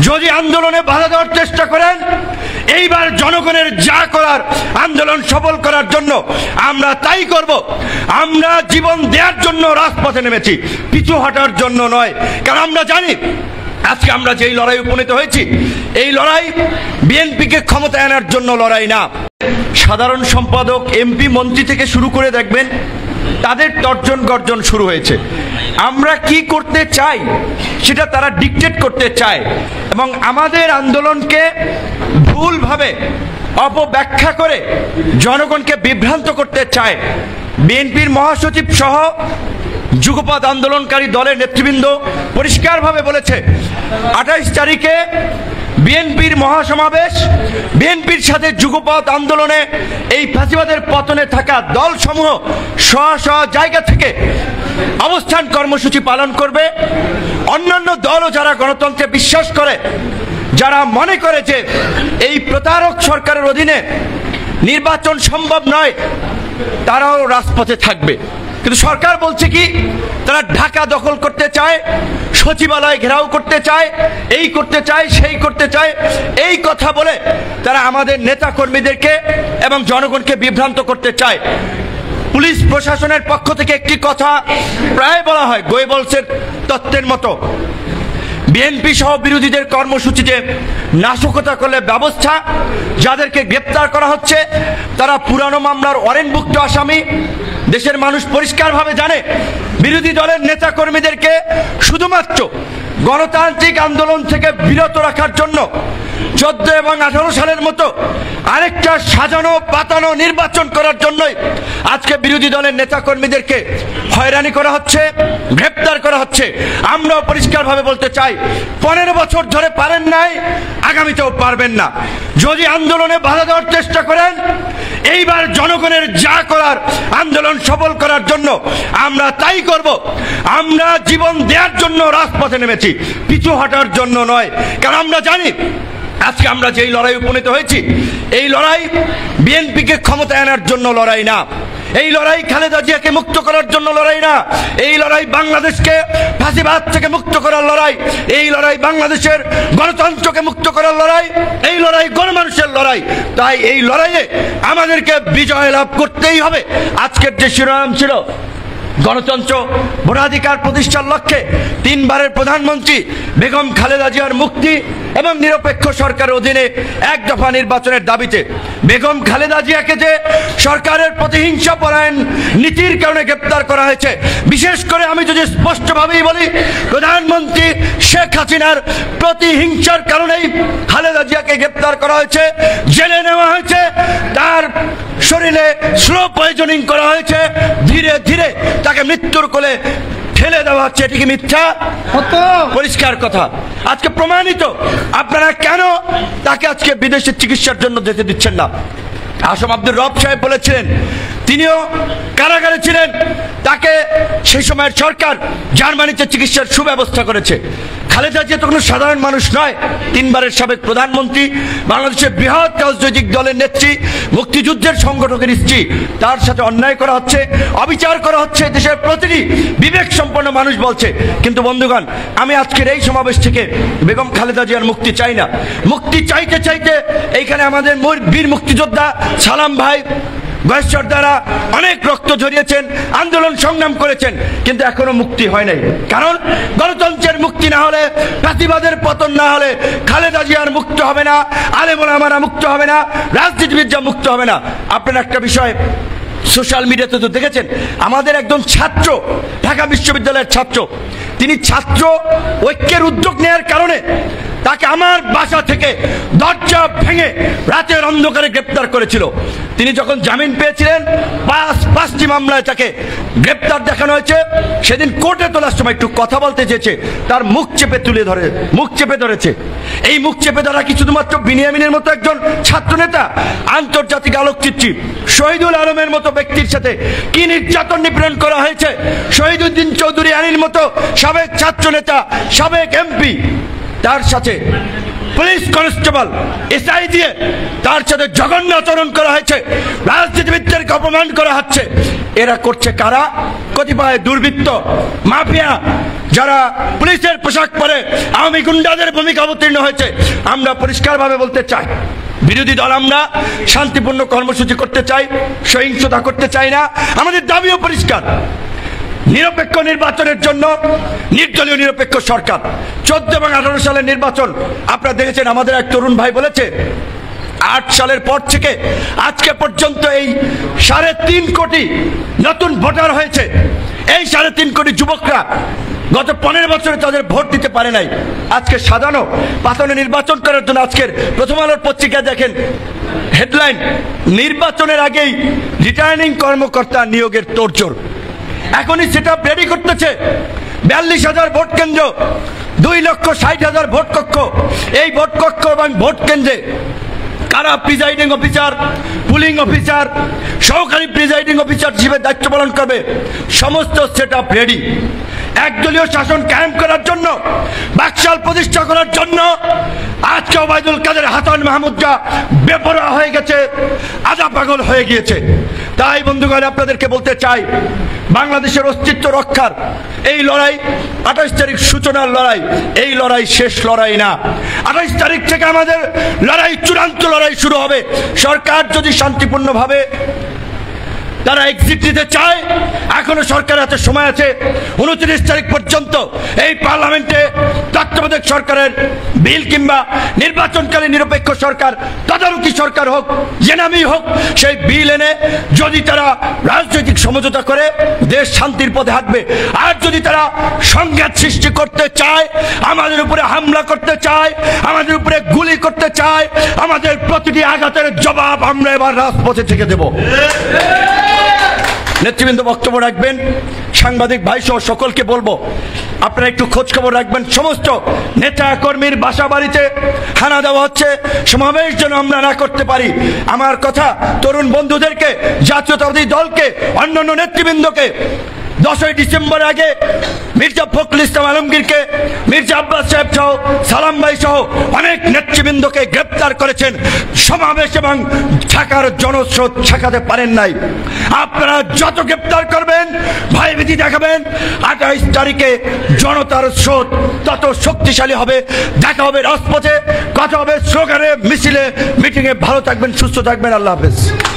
যদি আন্দোলনে বাধা দেওয়ার চেষ্টা করেন, এইবার জনগণের যা করার আন্দোলন সফল করার জন্য আমরা তাই করব। আমরা জীবন দেওয়ার জন্য রাজপথে নেমেছি, পিছু হটার জন্য নয়। কারণ আমরা জানি আজকে আমরা যেই লড়াই উপনীত হয়েছি, এই লড়াই বিএনপিকে ক্ষমতায় আনার জন্য লড়াই না। সাধারণ সম্পাদক, এমপি, মন্ত্রী থেকে শুরু করে দেখবেন তাদের তর্জন গর্জন শুরু হয়েছে। আমরা কি করতে চাই সেটা তারা ডিকটেট করতে চায় এবং আমাদের আন্দোলনকে ভুলভাবে অপব্যাখ্যা করে জনগণকে বিভ্রান্ত করতে চায়। বিএনপির মহাসচিব সহ যুগপৎ আন্দোলনকারী দলের নেতৃবৃন্দ পরিষ্কারভাবে বলেছে 28 তারিখে বিএনপির মহাসমাবেশ, বিএনপির সাথে যুগপৎ আন্দোলনে এই ফ্যাসিবাদের পতনে থাকা দলসমূহ স্ব স্ব জায়গা থেকে অবস্থান কর্মসূচি পালন করবে। অন্যান্য দলও যারা গণতন্ত্রে বিশ্বাস করে, যারা মনে করে যে এই প্রতারক সরকারের অধীনে নির্বাচন সম্ভব নয়, তারাও রাজপথে থাকবে। কিন্তু সরকার বলছে কি, তারা ঢাকা দখল করতে চায়, সচিবালয় ঘেরাও করতে চায়, এই করতে চায়, সেই করতে চায়। এই কথা বলে তারা আমাদের নেতা কর্মীদেরকে এবং জনগণকে বিভ্রান্ত করতে চায়। পুলিশ প্রশাসনের পক্ষ থেকে একটি কথা প্রায় বলা হয় গোয়েবলসের তত্ত্বের মতো, বিএনপি সহ বিরোধীদের কর্মসূচিতে নাশকতা করলে ব্যবস্থা। যাদেরকে গ্রেপ্তার করা হচ্ছে তারা পুরানো মামলার ওয়ারেন্টভুক্ত আসামি। দেশের মানুষ পরিষ্কারভাবে জানে বিরোধী দলের নেতা কর্মীদেরকে শুধুমাত্র গণতান্ত্রিক আন্দোলন থেকে বিরত রাখার জন্য 14 এবং 18 সালের মতো আরেকটা সাজানো পাতানো নির্বাচন করার জন্যই আজকে বিরোধী দলের নেতা কর্মীদেরকে হয়রানি করা হচ্ছে, গ্রেপ্তার করা হচ্ছে। আমরাও পরিষ্কারভাবে বলতে চাই, 15 বছর ধরে পারেন নাই, আগামীতেও পারবেন না। যদি আন্দোলনে বাধা দেওয়ার চেষ্টা করেন, এইবার জনগণের যা করার আন্দোলন সফল করার জন্য আমরা তাই করব। আমরা জীবন দেওয়ার জন্য রাজপথে নেমেছি, পিছু হটার জন্য নয়। কারণ আমরা জানি আজকে আমরা যেই লড়াই উপনীত হয়েছি, এই লড়াই বিএনপিকে ক্ষমতায় আনার জন্য লড়াই না। এই লড়াই খালেদা জিয়াকে মুক্ত করার জন্য লড়াই না। এই লড়াই বাংলাদেশকে ফাঁসিবাদ থেকে মুক্ত করার লড়াই। এই লড়াই বাংলাদেশের গণতন্ত্রকে মুক্ত করার লড়াই। এই লড়াই গণমানুষের লড়াই। তাই এই লড়াইয়ে আমাদেরকে বিজয় লাভ করতেই হবে। আজকের যে শিরোনাম ছিল গণতন্ত্র ভোটাধিকার প্রতিষ্ঠার লক্ষ্যে 3 বারের প্রধানমন্ত্রী বেগম খালেদা জিয়ার মুক্তি এবং নিরপেক্ষ সরকারের অধীনে 1 দফা নির্বাচনের দাবিতে বেগম খালেদা জিয়াকে যে সরকারের প্রতিহিংসা পরায়ণ নীতির কারণে গ্রেপ্তার করা হয়েছে, বিশেষ করে আমি যদি স্পষ্টভাবেই বলি, প্রধানমন্ত্রী শেখ হাসিনার প্রতিহিংসার কারণেই খালেদা জিয়াকে গ্রেপ্তার করা হয়েছে, জেলে নেওয়া হয়েছে, তার শরীরে স্লো পয়জনিং করা হয়েছে, ধীরে ধীরে তাকে মৃত্যুর কোলে ঠেলে দেওয়া হচ্ছে। এটি কি মিথ্যা? পরিষ্কার কথা, আজকে প্রমাণিত। আপনারা কেন তাকে আজকে বিদেশে চিকিৎসার জন্য যেতে দিচ্ছেন না? আসম আব্দুর রব সাহেব বলেছিলেন, তিনিও কারাগারে ছিলেন, তাকে সেই সময়ের সরকার জার্মানিতে চিকিৎসার সুব্যবস্থা করেছে। খালেদা জিয়া তো কোনো সাধারণ মানুষ নয়, 3 বারের সাবেক প্রধানমন্ত্রী, বাংলাদেশের বৃহৎ রাজনৈতিক দলের নেত্রী, মুক্তিযুদ্ধের সংগঠকের স্ত্রী। তার সাথে অন্যায় করা হচ্ছে, অবিচার করা হচ্ছে, দেশের প্রতিটি বিবেক সম্পন্ন মানুষ বলছে। কিন্তু বন্ধুগণ, আমি আজকের এই সমাবেশ থেকে বেগম খালেদা জিয়ার মুক্তি চাই না। মুক্তি চাইতে চাইতে এইখানে আমাদের বীর মুক্তিযোদ্ধা সালাম ভাই, গয়েশ্বর দ্বারা অনেক রক্ত ঝরিয়েছেন, আন্দোলন সংগ্রাম করেছেন, কিন্তু এখনো মুক্তি হয় নাই। কারণ গণতন্ত্রের মুক্তি না হলে, ফ্যাসিবাদের পতন না হলে খালেদা জিয়ার মুক্ত হবে না, আলেম ওলামারা মুক্ত হবে না, রাজনীতিবিদরা মুক্ত হবে না। আপনারা একটা বিষয় সোশ্যাল মিডিয়াতে তো দেখেছেন, আমাদের একজন ছাত্র, ঢাকা বিশ্ববিদ্যালয়ের ছাত্র, তিনি ছাত্র ঐক্যের উদ্যোগ নেওয়ার কারণে তাকে আমার বাসা থেকে দরজা ভেঙে রাতের অন্ধকারে গ্রেপ্তার করেছিল। তিনি যখন জামিন পেয়েছিলেন, 5টি মামলায় তাকে গ্রেপ্তার দেখানো হয়েছে। সেদিন কোর্টে তোলার সময় একটু কথা বলতে চেয়েছে, তার মুখ চেপে ধরেছে। এই মুখ চেপে ধরা কি শুধুমাত্র বিনিয়ামিনের মতো একজন ছাত্র নেতা? আন্তর্জাতিক আলোকচিত্রী শহীদুল আলমের মতো ব্যক্তির সাথে কি নির্যাতন নিপীড়ন করা হয়েছে? শহীদুদ্দিন চৌধুরী আলীর মতো সাবেক ছাত্র নেতা, সাবেক এমপি, তার সাথে পুলিশ কনস্টেবল, এসআই দিয়ে তার সাথে জঘন্য আচরণ করা হয়েছে, রাজনীতিবিদদেরকে অপমান করা হচ্ছে। এরা করছে কারা? কতিপয় দুর্বৃত্ত, মাফিয়া, যারা পুলিশের পোশাক পরে আওয়ামী গুন্ডাদের ভূমিকা অবতীর্ণ হয়েছে, আমরা পরিষ্কারভাবে বলতে চাই, বিরোধী দল আমরা শান্তিপূর্ণ কর্মসূচি করতে চাই, সহিংসতা করতে চাই না। আমাদের দাবিও পরিষ্কার, নিরপেক্ষ নির্বাচনের জন্য নির্দলীয় নিরপেক্ষ সরকার। 14 এবং 18 সালের নির্বাচন আপনারা দেখেছেন, আমাদের এক তরুণ ভাই বলেছে 8 সালের পর থেকে আজকে পর্যন্ত এই 3.5 কোটি নতুন ভোটার হয়েছে। এই 3.5 কোটি যুবকরা গত 15 বছরে তাদের ভোট দিতে পারে নাই। আজকে সাজানো পাতানো নির্বাচন করার জন্য আজকের প্রথম আলোর পত্রিকায় দেখেন হেডলাইন, নির্বাচনের আগেই রিটার্নিং কর্মকর্তা নিয়োগের তোড়জোড়। এখনই সেটা রেডি করতেছে। 42,000 ভোট কেন্দ্র, 2,60,000 ভোট কক্ষ। এই ভোট কক্ষ এবং ভোট কেন্দ্রে কারা প্রিজাইডিং অফিসার, পুলিং অফিসার, সহকারী প্রিজাইডিং অফিসার হিসেবে দায়িত্ব পালন করবে, সমস্ত সেট আপ রেডি। একদলীয় শাসন কায়েম করার জন্য, বাকশাল প্রতিষ্ঠা করার জন্য আজকে ওবায়দুল কাদের, হাসান মাহমুদরা বেপরোয়া হয়ে গেছে, আধা পাগল হয়ে গিয়েছে। তাই বন্ধুগণ, আপনাদেরকে বলতে চাই, বাংলাদেশের অস্তিত্ব রক্ষার এই লড়াই 28 তারিখ সূচনার লড়াই, এই লড়াই শেষ লড়াই না। 28 তারিখ থেকে আমাদের লড়াই, চূড়ান্ত লড়াই শুরু হবে। সরকার যদি শান্তিপূর্ণভাবে তারা এক্সিট দিতে চায়, এখনো সরকারের হাতে সময় আছে। 29 তারিখ পর্যন্ত এই পার্লামেন্টে তত্ত্বাবধায়ক সরকারের বিল কিংবা নির্বাচনকালীন নিরপেক্ষ সরকার, তদারকি সরকার হোক, যে নামই হোক, সেই বিল এনে যদি তারা রাজনৈতিক সমঝোতা করে দেশ শান্তির পথে হাঁটবে। আর যদি তারা সংঘাত সৃষ্টি করতে চায়, আমাদের উপরে হামলা করতে চায়, আমাদের উপরে গুলি করতে চায়, আমাদের প্রতিটি আঘাতের জবাব আমরা এবার রাজপথে থেকে দেব। নেতৃবৃন্দ বক্তব্য রাখবেন, সাংবাদিক ভাই সহ সকলকে বলবো আপনারা একটু খোঁজ খবর রাখবেন। সমস্ত নেতা কর্মীর বাসা বাড়িতে হানা দেওয়া হচ্ছে, সমাবেশ যেন আমরা না করতে পারি। আমার কথা তরুণ বন্ধুদেরকে, জাতীয়তাবাদী দলকে, অন্যান্য নেতৃবৃন্দকে 10ই ডিসেম্বর আগে মির্জা ফখরুল ইসলাম আলমগীরকে, মির্জা আব্বাস সাহেব সহ, সালাম ভাই সহ অনেক নেতৃবৃন্দকে গ্রেপ্তার করেছেন। সমাবেশ এবং ঢাকার জনস্রোত ঠেকাতে পারেন নাই। আপনারা যত গ্রেপ্তার করবেন, ভয়ভীতি দেখাবেন, 28 তারিখে জনতার স্রোত তত শক্তিশালী হবে। দেখা হবে রাজপথে, কথা হবে স্লোগানে, মিছিলে, মিটিংয়ে। ভালো থাকবেন, সুস্থ থাকবেন। আল্লাহ হাফেজ।